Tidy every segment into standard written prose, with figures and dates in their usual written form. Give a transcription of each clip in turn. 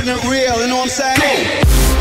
keeping it real, you know what I'm saying?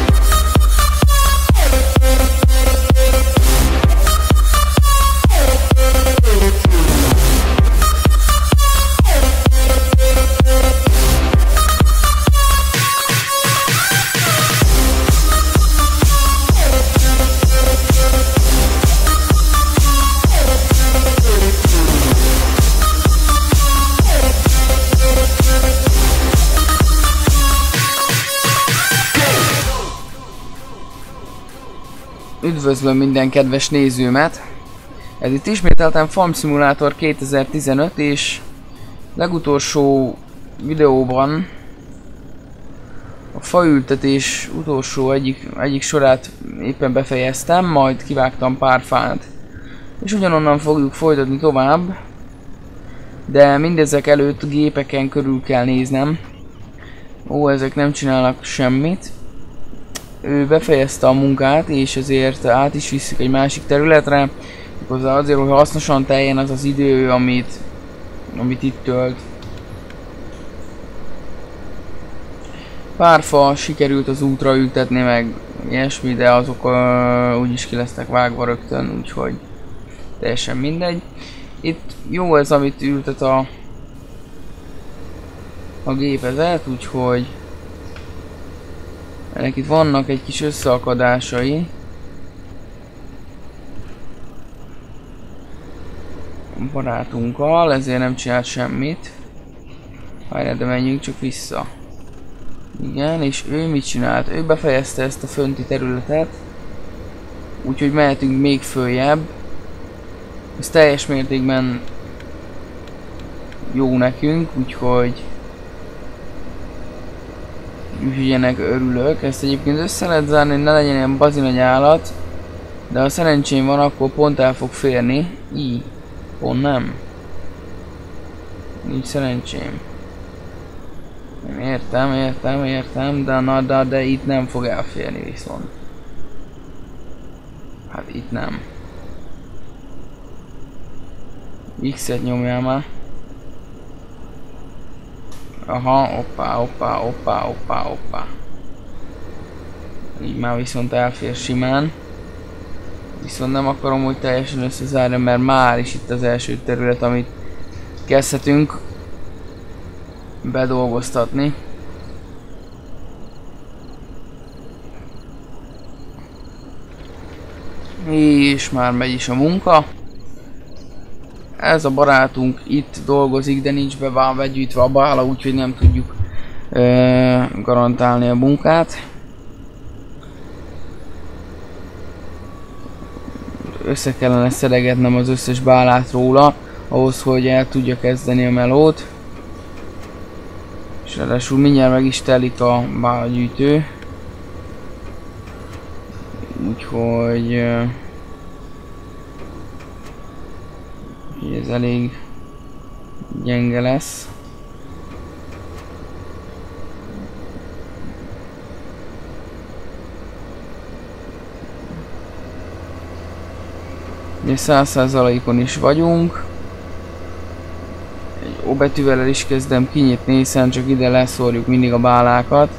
Üdvözlöm minden kedves nézőmet! Ez itt ismételten Farm Simulator 2015, és legutolsó videóban a faültetés utolsó egyik sorát éppen befejeztem, majd kivágtam pár fát. És ugyanonnan fogjuk folytatni tovább, de mindezek előtt gépeken körül kell néznem. Ó, ezek nem csinálnak semmit. Ő befejezte a munkát, és ezért át is visszük egy másik területre, azért, hogy hasznosan teljen az az idő, amit itt tölt. Pár fa sikerült az útra ültetni, meg ilyesmi, de azok úgyis ki lesznek vágva rögtön, úgyhogy teljesen mindegy. Itt jó ez, amit ültet a gépezet, úgyhogy ennek itt vannak egy kis összeakadásai. A barátunkkal, ezért nem csinált semmit. Várjál, de menjünk csak vissza. Igen, és ő mit csinált? Ő befejezte ezt a fönti területet. Úgyhogy mehetünk még följebb. Ez teljes mértékben jó nekünk, úgyhogy ennek örülök. Ezt egyébként össze lehet zárni, hogy ne legyen ilyen bazi nagy állat, de ha szerencsém van, akkor pont el fog férni. Így. Pont nem. Nincs szerencsém. Értem, de itt nem fog elférni viszont. Hát itt nem. X-et nyomjál már. Aha, hoppá. Így már viszont elfér simán. Viszont nem akarom, hogy teljesen összezárjam, mert már is itt az első terület, amit kezdhetünk bedolgoztatni. És már megy is a munka. Ez a barátunk itt dolgozik, de nincs begyűjtve a bála, úgyhogy nem tudjuk garantálni a munkát. Össze kellene szedegetnem az összes bálát róla, ahhoz, hogy el tudja kezdeni a melót. És ráadásul mindjárt meg is telik a bálagyűjtő. Úgyhogy ez elég gyenge lesz. Ugye 100%-on is vagyunk. Egy O betűvel is kezdem kinyitni, hiszen csak ide leszórjuk mindig a bálákat.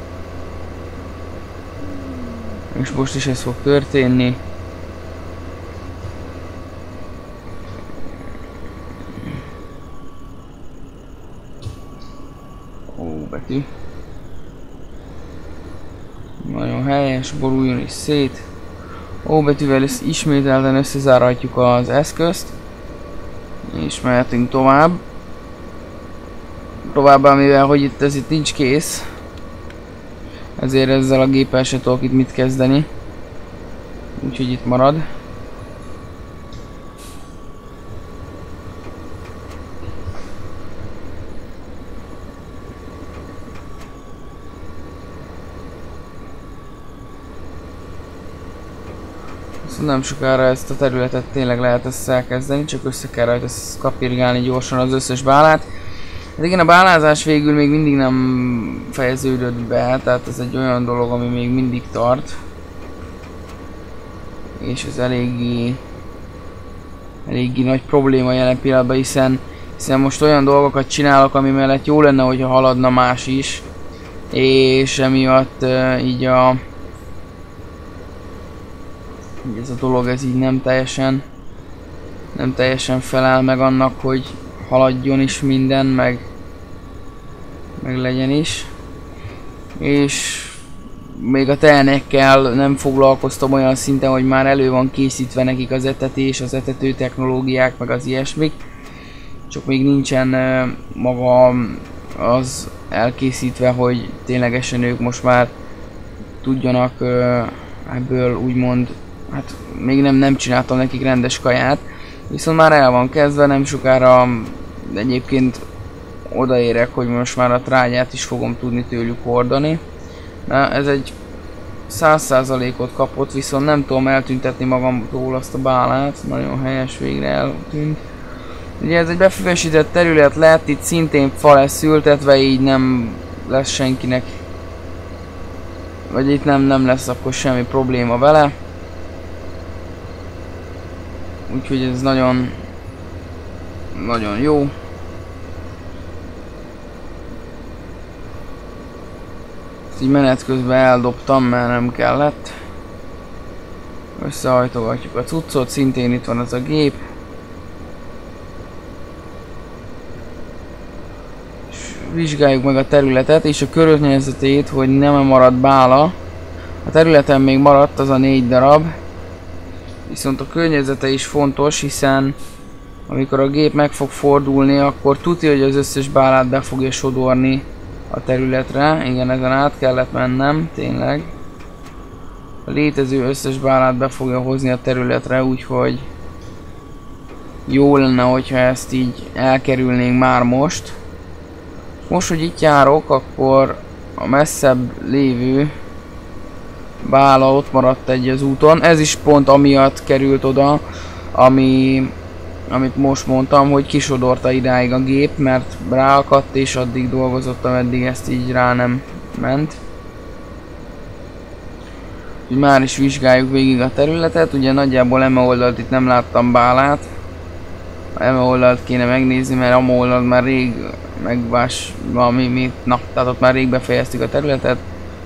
És most is ez fog történni. Betű. Nagyon helyes, boruljon is szét. O betűvel ismételten összezárhatjuk az eszközt. És mehetünk tovább. Továbbá, mivel hogy ez itt nincs kész, ezért ezzel a géppel se tudok itt mit kezdeni. Úgyhogy itt marad. Nem sokára ezt a területet tényleg lehet ezt elkezdeni, csak össze kell rajta kapirgálni gyorsan az összes bálát. De igen, a bálázás végül még mindig nem fejeződött be, tehát ez egy olyan dolog, ami még mindig tart. És ez eléggé nagy probléma jelen pillanatban, hiszen most olyan dolgokat csinálok, ami mellett jó lenne, hogyha haladna más is. és emiatt így ez a dolog ez így nem teljesen felel meg annak, hogy haladjon is minden, meg legyen is. És még a tehenekkel nem foglalkoztam olyan szinten, hogy már elő van készítve nekik az etetés, az etető technológiák, meg az ilyesmik. Csak még nincsen maga az elkészítve, hogy ténylegesen ők most már tudjanak ebből úgymond, hát még nem csináltam nekik rendes kaját, viszont már el van kezdve, nem sokára egyébként odaérek, hogy most már a trágyát is fogom tudni tőlük hordani. Na, ez egy 100%-ot kapott, viszont nem tudom eltüntetni magamtól azt a bálát, nagyon helyes, végre eltűnt. Ugye ez egy befüvesített terület lett, itt szintén fa lesz ültetve, így nem lesz senkinek, vagy itt nem lesz akkor semmi probléma vele. Úgyhogy ez nagyon jó. Ezt így menet közben eldobtam, mert nem kellett. Összehajtogatjuk a cuccot, szintén itt van az a gép. És vizsgáljuk meg a területet és a körülményzetét, hogy nem maradt bála. A területen még maradt az a 4 darab. Viszont a környezete is fontos, hiszen amikor a gép meg fog fordulni, akkor tudja, hogy az összes bálát be fogja sodorni a területre. Igen, ezen át kellett mennem, tényleg. A létező összes bálát be fogja hozni a területre, úgyhogy jó lenne, hogyha ezt így elkerülnénk már most. Most, hogy itt járok, akkor a messzebb lévő bála ott maradt egy az úton. Ez is pont amiatt került oda, amit most mondtam, hogy kisodorta idáig a gép, mert ráakadt és addig dolgozott, ameddig ezt így rá nem ment. Úgy már is vizsgáljuk végig a területet, ugye nagyjából eme oldalt itt nem láttam bálát. A eme oldalt kéne megnézni, mert eme oldalt már rég tehát ott már rég befejeztük a területet.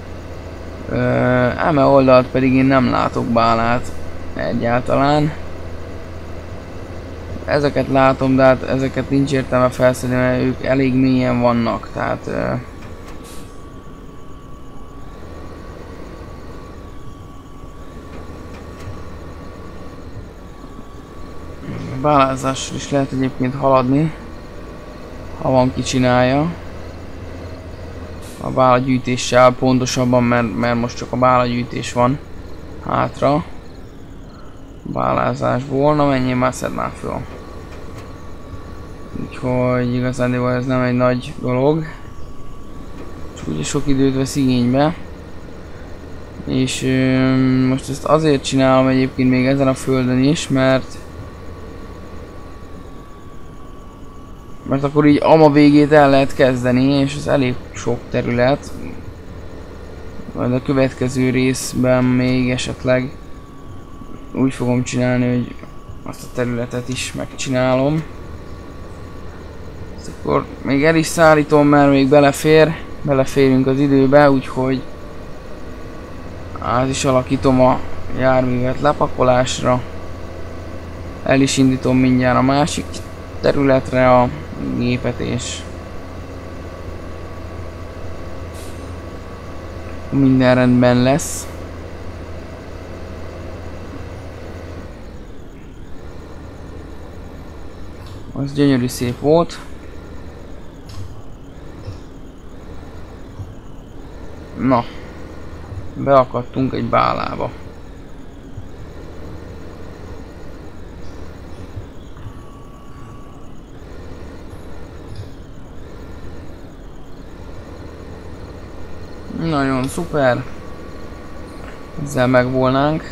Eme oldalt pedig én nem látok bálát egyáltalán. Ezeket látom, de hát ezeket nincs értelme felszedni, mert ők elég mélyen vannak, tehát bálázással is lehet egyébként haladni, ha van ki csinálja. A bálagyűjtéssel pontosabban, mert most csak a bálagyűjtés van hátra. Bálázásból, na menjél már, szedd már föl. Úgyhogy igazán ez nem egy nagy dolog. Csak ugye sok időt vesz igénybe. És most ezt azért csinálom egyébként még ezen a földön is, mert akkor így ama végét el lehet kezdeni, és ez elég sok terület. Majd a következő részben még esetleg úgy fogom csinálni, hogy azt a területet is megcsinálom. Ezt akkor még el is szállítom, mert még beleférünk az időbe, úgyhogy át is alakítom a járművet lepakolásra. El is indítom mindjárt a másik területre a gépet, és minden rendben lesz. Az gyönyörű szép volt. Na, beakadtunk egy bálába. Nagyon szuper. Ezzel megvolnánk.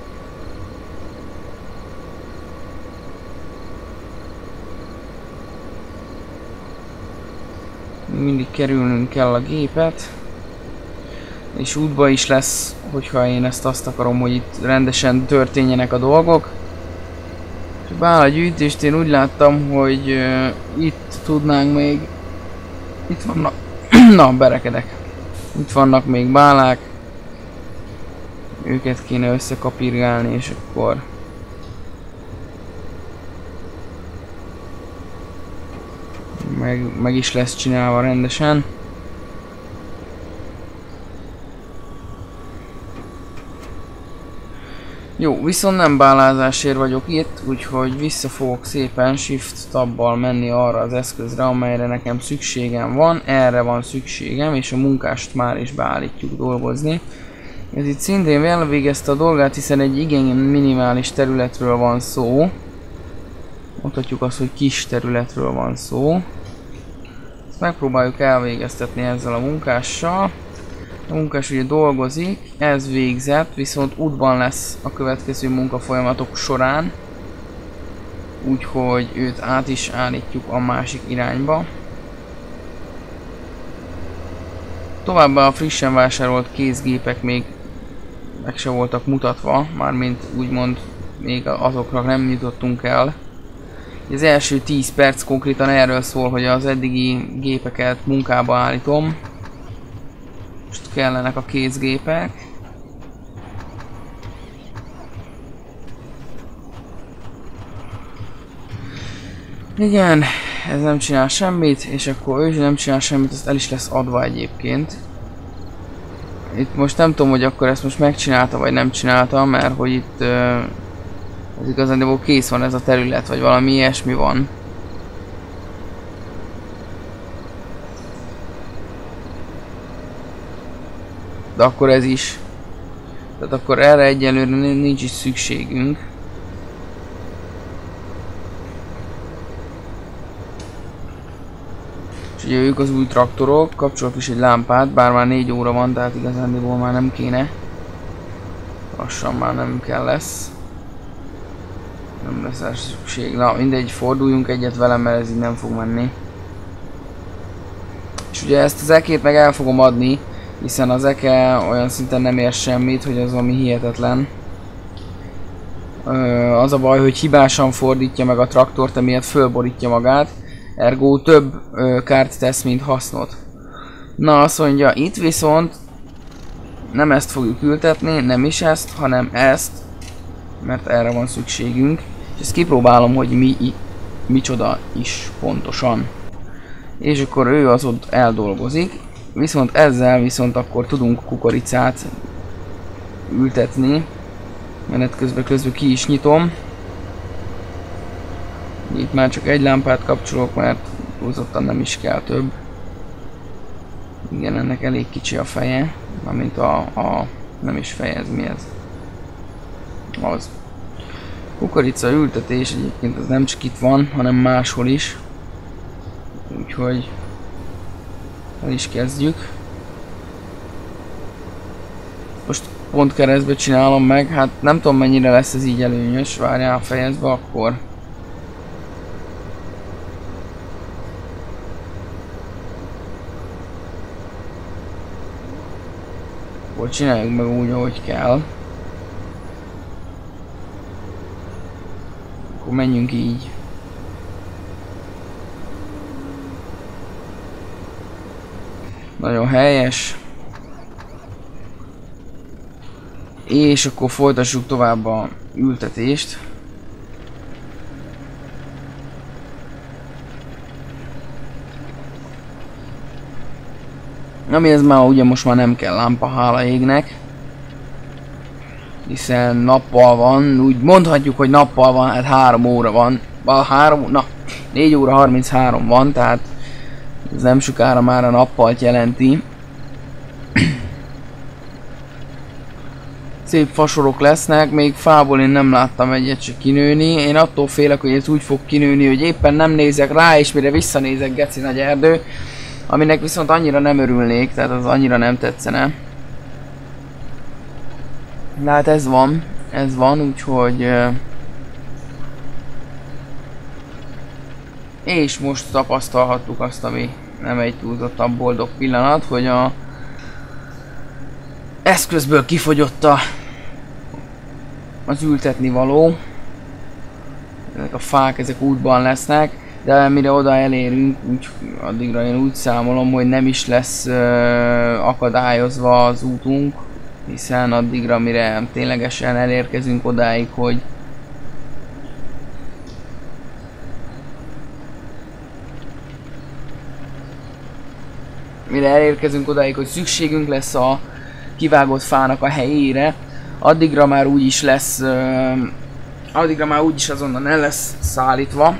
Mindig kerülnünk kell a gépet. És útba is lesz, hogyha én azt akarom, hogy itt rendesen történjenek a dolgok. És a bálagyűjtést én úgy láttam, hogy itt tudnánk még... Itt vannak... Na, berekedek. Itt vannak még bálák. Őket kéne összekapirgálni, és akkor meg is lesz csinálva rendesen. Jó, viszont nem bálázásért vagyok itt, úgyhogy vissza fogok szépen Shift tabbal menni arra az eszközre, amelyre nekem szükségem van. Erre van szükségem, és a munkást már is beállítjuk dolgozni. Ez itt szintén elvégezte a dolgát, hiszen egy igen minimális területről van szó. Mondhatjuk azt, hogy kis területről van szó. Ezt megpróbáljuk elvégeztetni ezzel a munkással. A munkás ugye dolgozik, ez végzett, viszont útban lesz a következő munkafolyamatok során. Úgyhogy őt át is állítjuk a másik irányba. Továbbá a frissen vásárolt kézgépek még meg se voltak mutatva, mármint úgymond még azokra nem jutottunk el. Az első 10 perc konkrétan erről szól, hogy az eddigi gépeket munkába állítom. Most kellenek a kézgépek. Igen, ez nem csinál semmit, és akkor ő nem csinál semmit, azt el is lesz adva egyébként. Itt most nem tudom, hogy akkor ezt most megcsinálta, vagy nem csinálta, mert hogy itt ez igazán kész van ez a terület, vagy valami ilyesmi van. De akkor ez is. Tehát akkor erre egyelőre nincs is szükségünk. És ugye ők az új traktorok, kapcsolok is egy lámpát, bár már 4 óra van, tehát igazándiból már nem kéne. Lassan már nem kell lesz. Nem lesz rá szükség. Na mindegy, forduljunk egyet velem, mert ez így nem fog menni. És ugye ezt az ekét meg el fogom adni, hiszen az eke olyan szinten nem ér semmit, hogy az ami hihetetlen. Az a baj, hogy hibásan fordítja meg a traktort, emiatt fölborítja magát. Ergo több kárt tesz, mint hasznot. Na azt mondja, itt viszont nem ezt fogjuk ültetni, nem is ezt, hanem ezt. Mert erre van szükségünk. És ezt kipróbálom, hogy micsoda is pontosan. És akkor ő az ott eldolgozik. Viszont ezzel viszont akkor tudunk kukoricát ültetni. Menet közben ki is nyitom. Itt már csak egy lámpát kapcsolok, mert túlzottan nem is kell több. Igen, ennek elég kicsi a feje. Mármint nem is feje, ez mi ez? Az. Kukorica ültetés egyébként az nem csak itt van, hanem máshol is. Úgyhogy el is kezdjük. Most pont keresztbe csinálom meg, hát nem tudom mennyire lesz ez így előnyös, várjál, fejezd be akkor. Akkor csináljuk meg úgy, ahogy kell. Akkor menjünk így. Nagyon helyes. És akkor folytassuk tovább a ültetést. Ami ez már ugye most már nem kell lámpa, hála égnek. Hiszen nappal van, úgy mondhatjuk, hogy nappal van, hát 3 óra van. 4 óra 33 van, tehát ez nem sokára már a nappalt jelenti. Szép fasorok lesznek, még fából én nem láttam egyet se kinőni. Én attól félek, hogy ez úgy fog kinőni, hogy éppen nem nézek rá, és mire visszanézek, geci nagy erdő. Aminek viszont annyira nem örülnék, tehát az annyira nem tetszene. De hát ez van, úgyhogy... És most tapasztalhattuk azt, ami nem egy túlzottabb boldog pillanat, hogy a eszközből kifogyott az ültetni való. Ezek a fák, ezek útban lesznek. de mire oda elérünk, addigra én úgy számolom, hogy nem is lesz akadályozva az útunk, hiszen addigra, mire ténylegesen elérkezünk odáig, hogy szükségünk lesz a kivágott fának a helyére, addigra már úgyis lesz, azonnal el lesz szállítva.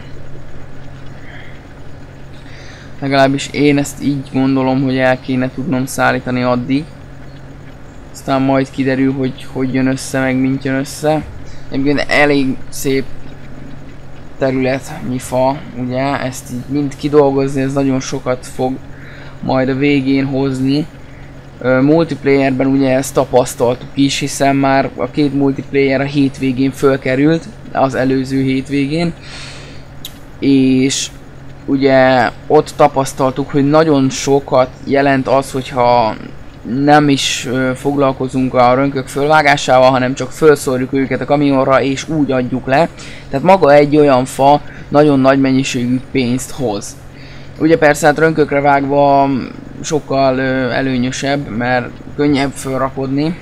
Legalábbis én ezt így gondolom, hogy el kéne tudnom szállítani addig. Aztán majd kiderül, hogy jön össze, meg mint jön össze. Egyébként elég szép területnyi fa, ugye, ezt így mind kidolgozni, ez nagyon sokat fog majd a végén hozni. Multiplayerben ugye ezt tapasztaltuk is, hiszen már a két multiplayer a hétvégén fölkerült, az előző hétvégén. És ugye ott tapasztaltuk, hogy nagyon sokat jelent az, hogyha nem is foglalkozunk a rönkök fölvágásával, hanem csak felszórjuk őket a kamionra és úgy adjuk le. Tehát maga egy olyan fa nagyon nagy mennyiségű pénzt hoz. Ugye persze hát rönkökre vágva sokkal előnyösebb, mert könnyebb felrakodni.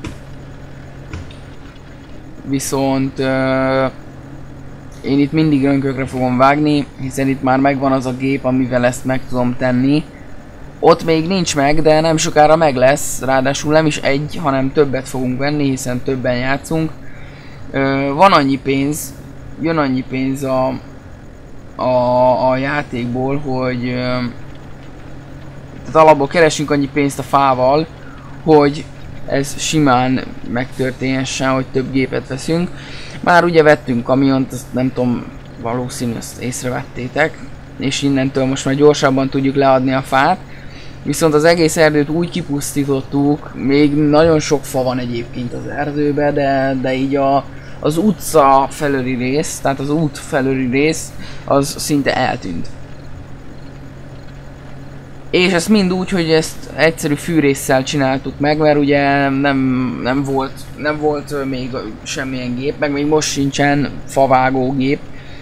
Viszont én itt mindig rönkökre fogom vágni, hiszen itt már megvan az a gép, amivel ezt meg tudom tenni. Ott még nincs meg, de nem sokára meg lesz, ráadásul nem is egy, hanem többet fogunk venni, hiszen többen játszunk. Van annyi pénz, jön annyi pénz a játékból, hogy tehát alapból keresünk annyi pénzt a fával, hogy ez simán megtörténhessen, hogy több gépet veszünk. Már ugye vettünk kamiont, azt nem tudom, valószínű, ezt észrevettétek, és innentől most már gyorsabban tudjuk leadni a fát. Viszont az egész erdőt úgy kipusztítottuk, még nagyon sok fa van egyébként az erdőbe, de így az utca felőli rész, tehát az út felőli rész, az szinte eltűnt. És ezt mind úgy, hogy ezt egyszerű fűrésszel csináltuk meg, mert ugye nem volt még semmilyen gép, meg még most sincsen favágógép.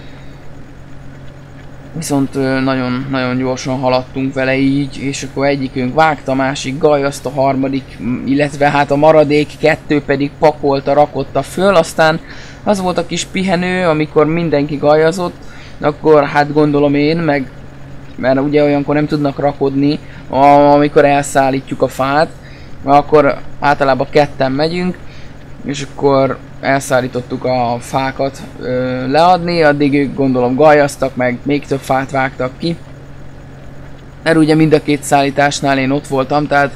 Viszont nagyon gyorsan haladtunk vele így, és akkor egyikünk vágta, a másik gajazt, a harmadik, illetve hát a maradék kettő pedig pakolta, rakotta föl, aztán az volt a kis pihenő, amikor mindenki gajazott, akkor hát gondolom én, mert ugye olyankor nem tudnak rakodni, amikor elszállítjuk a fát, akkor általában ketten megyünk, és akkor elszállítottuk a fákat leadni, addig ők gondolom gajaztak, meg még több fát vágtak ki. Mert ugye mind a két szállításnál én ott voltam, tehát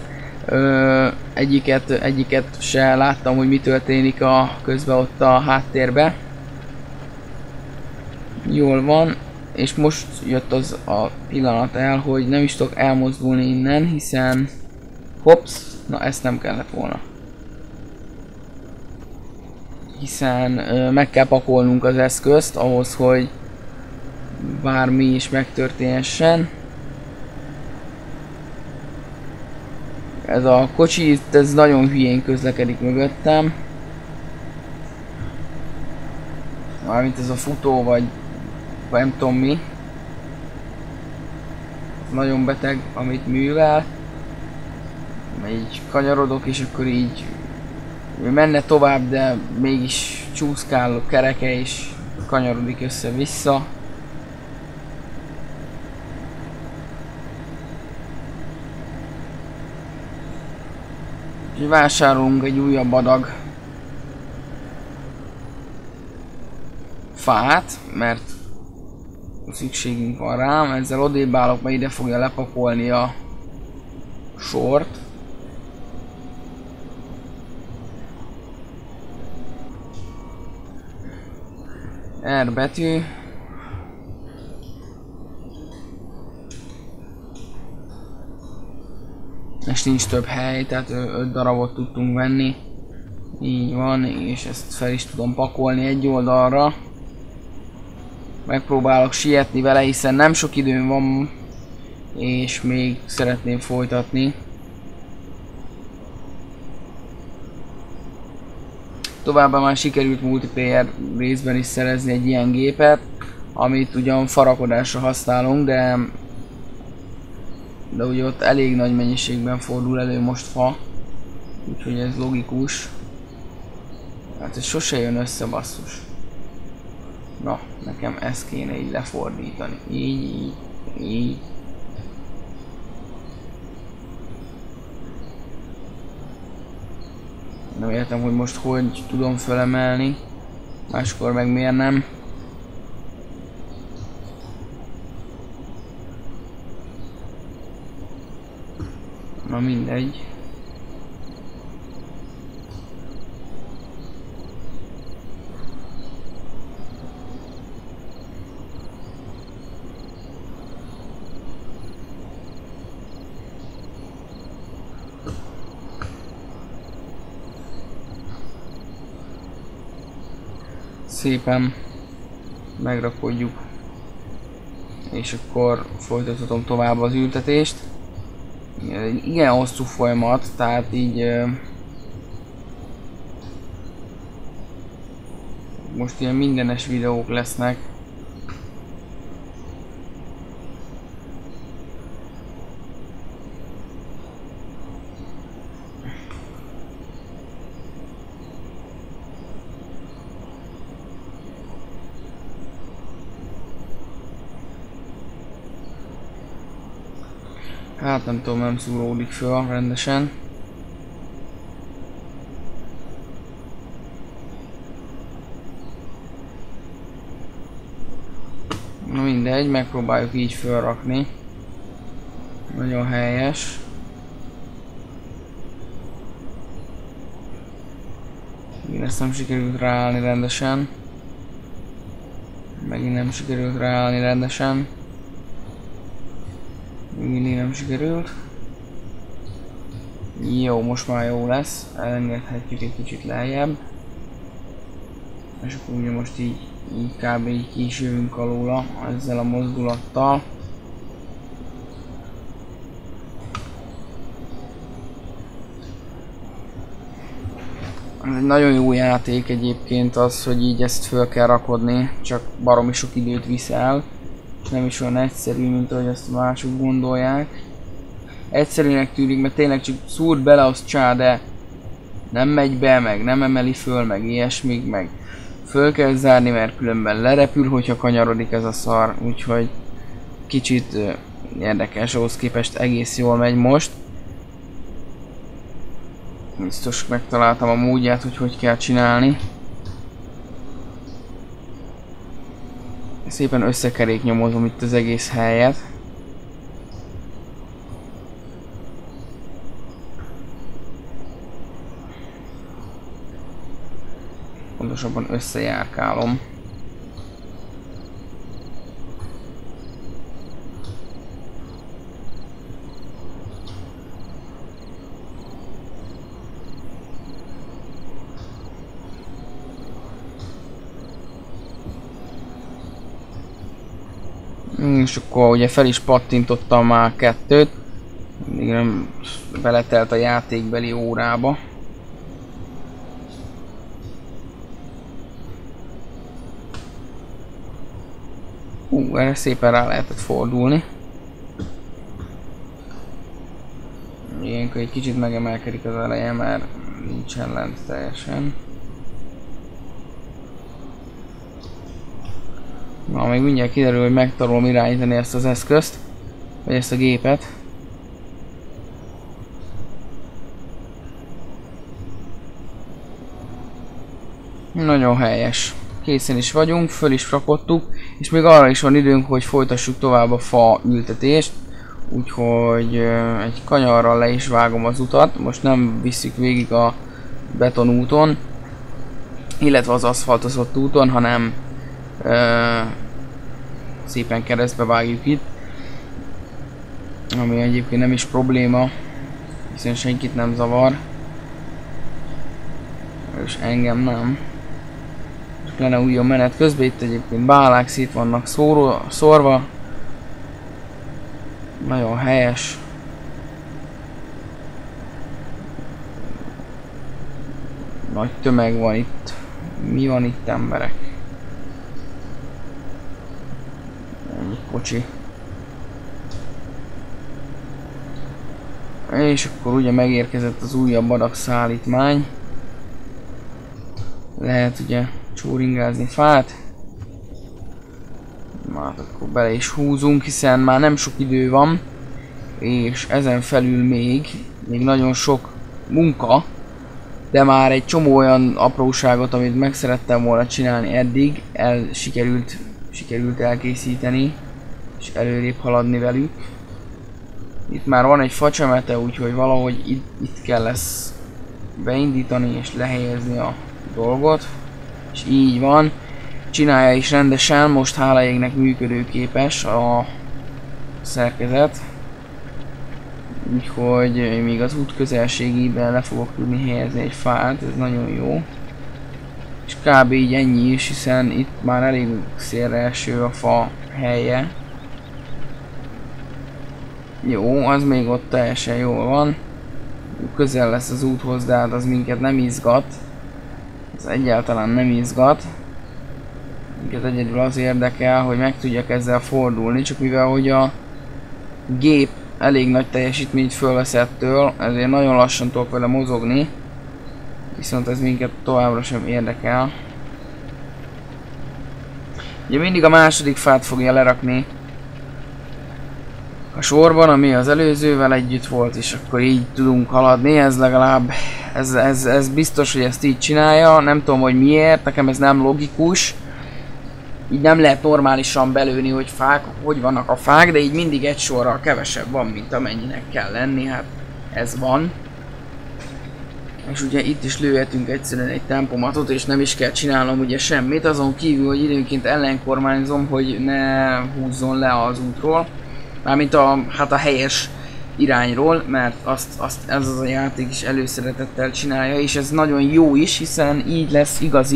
egyiket se láttam, hogy mi történik közben ott a háttérbe. Jól van, és most jött az a pillanat el, hogy nem is tudok elmozdulni innen, hiszen hops, na ezt nem kellett volna. Hiszen meg kell pakolnunk az eszközt ahhoz, hogy bármi is megtörténhessen. Ez a kocsi, ez nagyon hülyén közlekedik mögöttem. Mármint ez a futó, vagy nem tudom mi. Ez nagyon beteg, amit művel. Így kanyarodok, és akkor így menne tovább, de mégis csúszkál a kereke és kanyarodik össze-vissza. Úgyhogy vásárolunk egy újabb adag fát, mert szükségünk van rám, ezzel odébb állok, mert ide fogja lepakolni a sort. R betű. És nincs több hely, tehát 5 darabot tudtunk venni. Így van, és ezt fel is tudom pakolni egy oldalra. Megpróbálok sietni vele, hiszen nem sok időm van, és még szeretném folytatni. Továbbá már sikerült multiplayer részben is szerezni egy ilyen gépet, amit ugyan farakodásra használunk, de ugye ott elég nagy mennyiségben fordul elő most fa, úgyhogy ez logikus. Hát ez sose jön össze, basszus. Na, nekem ezt kéne így lefordítani. Így. Nem értem, hogy most hogy tudom felemelni, máskor meg miért nem. Na mindegy. Szépen megrakodjuk, és akkor folytathatom tovább az ültetést. Igen hosszú folyamat, tehát így most ilyen mindenes videók lesznek. Hát nem tudom, nem szúródik föl rendesen. Na mindegy, megpróbáljuk így fölrakni. Nagyon helyes. Megint ezt nem sikerült ráállni rendesen. Megint nem sikerült ráállni rendesen. Mindig nem sikerült. Jó, most már jó lesz. Elengedhetjük egy kicsit lejjebb. És akkor ugye most így kb. Így ki is jövünk alóla ezzel a mozdulattal. Ez egy nagyon jó játék egyébként az, hogy így ezt föl kell rakodni, csak baromi sok időt visz el. Nem is olyan egyszerű, mint ahogy azt mások gondolják. Egyszerűnek tűnik, mert tényleg csak szúrt bele, az csá, de nem megy be, meg nem emeli föl, meg ilyesmik, meg föl kell zárni, mert különben lerepül, hogyha kanyarodik ez a szar, úgyhogy kicsit érdekes, ahhoz képest egész jól megy most. Biztos megtaláltam a módját, hogy hogy kell csinálni. Szépen összekeréknyomozom itt az egész helyet. Pontosabban összejárkálom. És akkor ugye fel is pattintottam már kettőt. Még nem beletelt a játékbeli órába. Erre szépen rá lehetett fordulni. Ilyenkor egy kicsit megemelkedik az eleje, mert nincsen lent teljesen. Na, még mindjárt kiderül, hogy megtanulom irányítani ezt az eszközt, vagy ezt a gépet. Nagyon helyes. Készen is vagyunk, föl is rakottuk, és még arra is van időnk, hogy folytassuk tovább a fa ültetést. Úgyhogy egy kanyarral le is vágom az utat. Most nem visszük végig a betonúton, illetve az aszfaltozott úton, hanem szépen keresztbe vágjuk itt. Ami egyébként nem is probléma, hiszen senkit nem zavar. És engem nem. Csak lenne újabb menet közben, itt egyébként bálák szét vannak szórva. Nagyon helyes. Nagy tömeg van itt. Mi van itt, emberek? kocsi. És akkor ugye megérkezett az újabb adag szállítmány. Lehet ugye csóringázni fát. Hát akkor bele is húzunk, hiszen már nem sok idő van. És ezen felül még nagyon sok munka. De már egy csomó olyan apróságot, amit meg szerettem volna csinálni eddig, sikerült elkészíteni. És előrébb haladni velük. Itt már van egy facsemete, úgyhogy valahogy itt kell lesz beindítani és lehelyezni a dolgot. És így van. Csinálja is rendesen, most hála égnek működőképes a szerkezet. Úgyhogy még az út közelségében le fogok tudni helyezni egy fát, ez nagyon jó. És kb. Így ennyi is, hiszen itt már elég szélre eső a fa helye. Jó, az még ott teljesen jól van. Közel lesz az úthoz, de hát az minket nem izgat. Ez egyáltalán nem izgat. Minket egyedül az érdekel, hogy meg tudjak ezzel fordulni, csak mivel hogy a gép elég nagy teljesítményt fölvesz ettől, ezért nagyon lassan tudok vele mozogni. Viszont ez minket továbbra sem érdekel. Ugye mindig a második fát fogja lerakni a sorban, ami az előzővel együtt volt, és akkor így tudunk haladni, ez legalább, ez biztos, hogy ezt így csinálja, nem tudom, hogy miért, nekem ez nem logikus. Így nem lehet normálisan belőni, hogy fák, hogy vannak a fák, de így mindig egy sorral kevesebb van, mint amennyinek kell lenni, hát ez van. És ugye itt is lőhetünk egyszerűen egy tempomatot, és nem is kell csinálnom ugye semmit, azon kívül, hogy időnként ellenkormányzom, hogy ne húzzon le az útról. Mármint a helyes irányról, mert azt ez az a játék is előszeretettel csinálja, és ez nagyon jó is, hiszen így lesz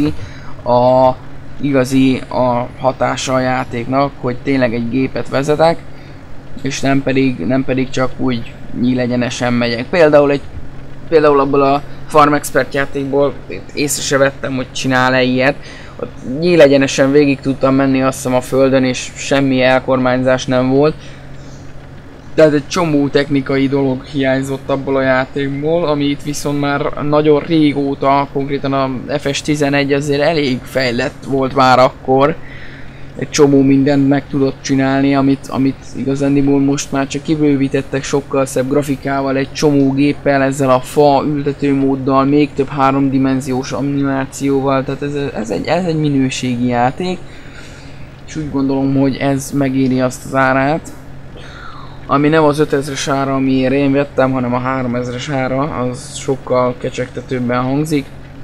igazi a hatása a játéknak, hogy tényleg egy gépet vezetek, és nem pedig csak úgy nyílegyenesen megyek. Például abból a Farm Expert játékból észre se vettem, hogy csinál-e ilyet. Ott nyílegyenesen végig tudtam menni azt hiszem a földön, és semmi elkormányzás nem volt. Tehát egy csomó technikai dolog hiányzott abból a játékból, ami itt viszont már nagyon régóta, konkrétan a FS11 azért elég fejlett volt már akkor. Egy csomó mindent meg tudott csinálni, amit igazándiból most már csak kibővítettek sokkal szebb grafikával, egy csomó géppel, ezzel a fa ültetőmóddal, még több háromdimenziós animációval, tehát ez egy minőségi játék. És úgy gondolom, hogy ez megéri azt az árát. Ami nem az 5000-es ára, amiért én vettem, hanem a 3000-es ára, az sokkal kecsegtetőbben hangzik.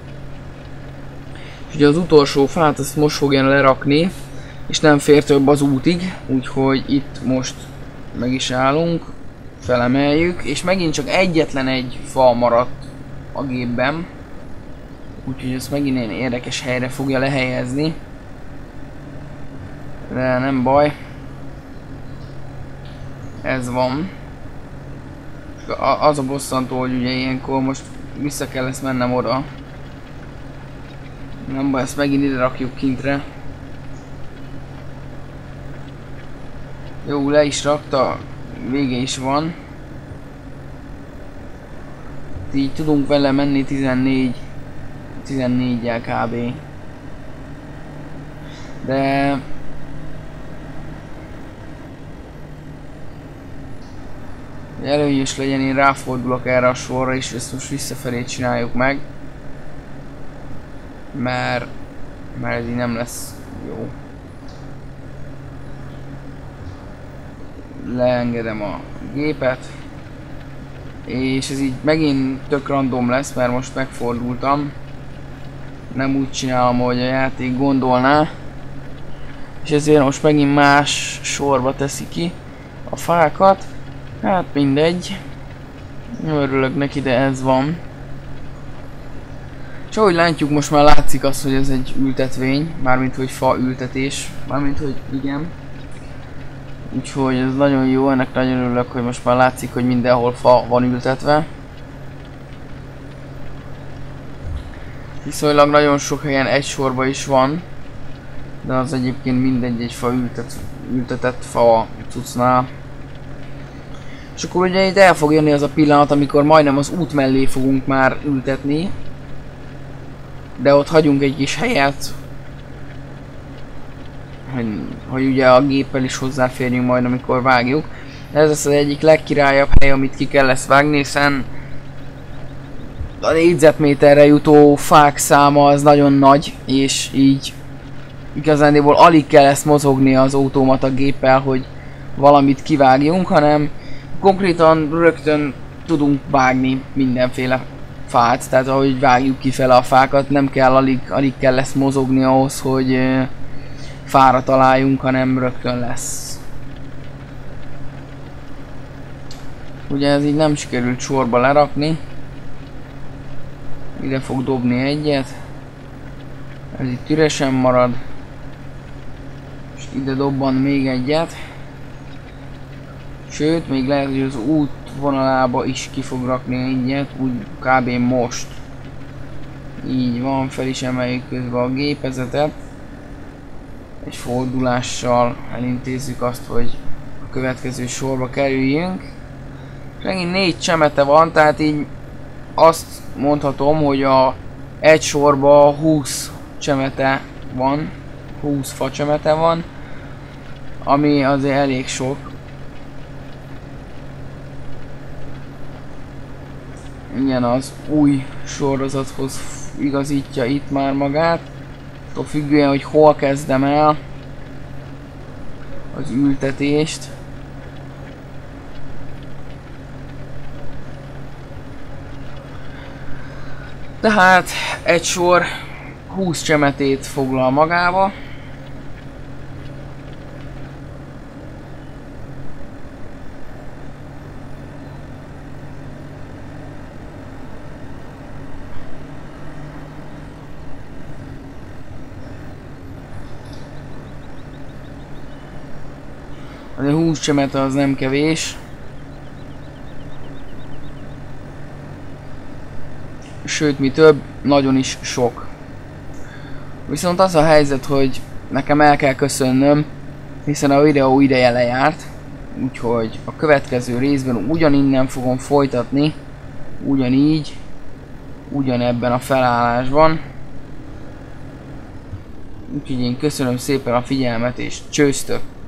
És ugye az utolsó fát azt most fogja lerakni, és nem fér több az útig, úgyhogy itt most meg is állunk, felemeljük, és megint csak egyetlen egy fa maradt a gépben. Úgyhogy ezt megint ilyen érdekes helyre fogja lehelyezni. De nem baj. Ez van. Az a bosszantó, hogy ugye ilyenkor most vissza kell ezt mennem oda. Nem baj, ezt megint ide rakjuk kintre. Jó, le is rakta, vége is van. Így tudunk vele menni 14-jel kb. De előny is legyen, én ráfordulok erre a sorra, és ezt most visszafelé csináljuk meg. Mert ez így nem lesz jó. Leengedem a gépet. És ez így megint tök random lesz, mert most megfordultam. Nem úgy csinálom, hogy a játék gondolná. És ezért most megint más sorba teszi ki a fákat. Hát mindegy. Nem örülök neki, de ez van. És ahogy látjuk, most már látszik az, hogy ez egy ültetvény. Mármint, hogy fa ültetés. Mármint, hogy igen. Úgyhogy ez nagyon jó, ennek nagyon örülök, hogy most már látszik, hogy mindenhol fa van ültetve. Viszonylag nagyon sok helyen egy sorba is van. De az egyébként mindegy egy fa ültetett fa cuccnál. És akkor ugye itt el fog jönni az a pillanat, amikor majdnem az út mellé fogunk már ültetni. De ott hagyunk egy kis helyet, hogy ugye a géppel is hozzáférjünk majd, amikor vágjuk. Ez az egyik legkirályabb hely, amit ki kell lesz vágni, hiszen a négyzetméterre jutó fák száma az nagyon nagy, és így igazándiból alig kell ezt mozogni az automata géppel, hogy valamit kivágjunk, hanem konkrétan rögtön tudunk vágni mindenféle fát, tehát ahogy vágjuk kifele a fákat, nem kell alig kell ezt mozogni ahhoz, hogy fára találjunk, hanem rögtön lesz. Ugye ez így nem sikerült sorba lerakni. Ide fog dobni egyet. Ez itt üresen marad. És ide dobban még egyet. Sőt, még lehet, hogy az út vonalába is ki fog rakni egyet, úgy kb. Most. Így van, fel is emeljük közben a gépezetet. Egy fordulással elintézzük azt, hogy a következő sorba kerüljünk. Megint 4 csemete van, tehát így azt mondhatom, hogy egy sorba 20 csemete van, 20 fa csemete van, ami azért elég sok. Igen, az új sorozathoz igazítja itt már magát, attól függően, hogy hol kezdem el az ültetést. Tehát egy sor 20 csemetét foglal magába. A 20 csemete az nem kevés. Sőt, mi több, nagyon is sok. Viszont az a helyzet, hogy nekem el kell köszönnöm, hiszen a videó ideje lejárt. Úgyhogy a következő részben ugyaninnen fogom folytatni, ugyanígy, ugyanebben a felállásban. Úgyhogy én köszönöm szépen a figyelmet és csőztök!